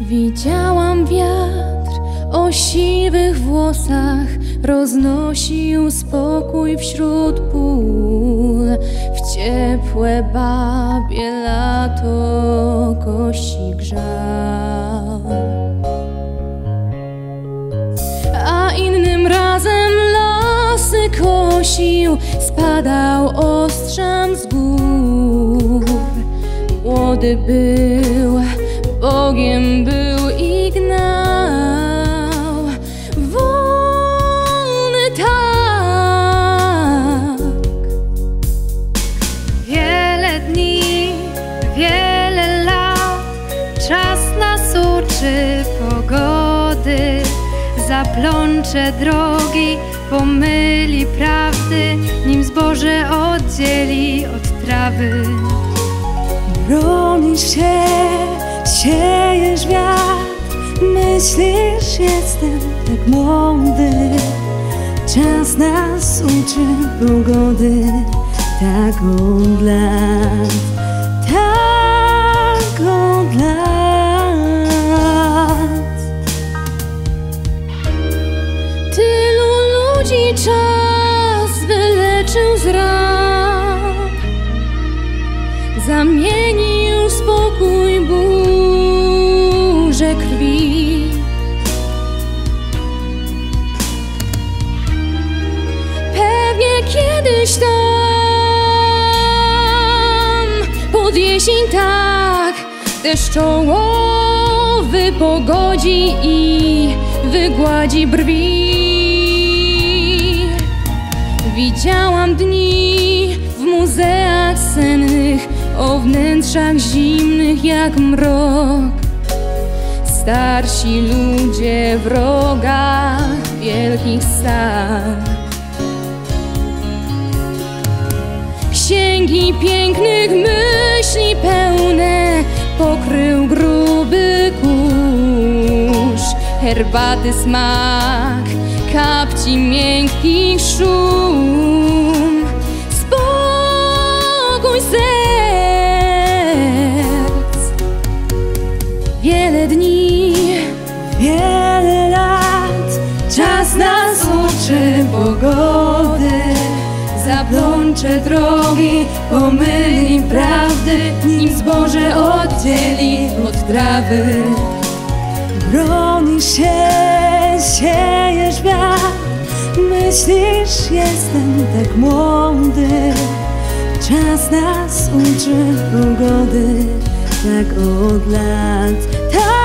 Widziałam wiatr o siwych włosach, roznosił spokój wśród pól. W ciepłe babie lato kości grzał, a innym razem lasy kosił, spadał ostrzem z gór. Młody był, Bogiem był i gnał, wolny tak. Wiele dni, wiele lat, czas nas uczy pogody. Zaplącze drogi, pomyli prawdy, nim zboże oddzieli od trawy. Bronisz się, siejesz wiatr, myślisz, jestem tak młody. Czas nas uczy pogody, tak od lat, tak od lat. Tylu ludzi czas wyleczył z ran, zamienił spokój burzę krwi. Pewnie kiedyś tam pod jesień tak deszczołowy pogodzi i wygładzi brwi. Widziałam dni w muzeach sennych, o wnętrzach zimnych jak mrok. Starsi ludzie w rogach wielkich sal, księgi pięknych myśli pełne pokrył gruby kurz. Herbaty smak, kapci miękkich szum, spokój serc. Wiele dni, wiele lat, czas nas uczy pogody. Zaplącze drogi, pomyli prawdy, nim zboże oddzieli od trawy. Bronisz się, siejesz wiatr, myślisz, jestem tak młody. Czas nas uczy pogody, tak od lat, tak.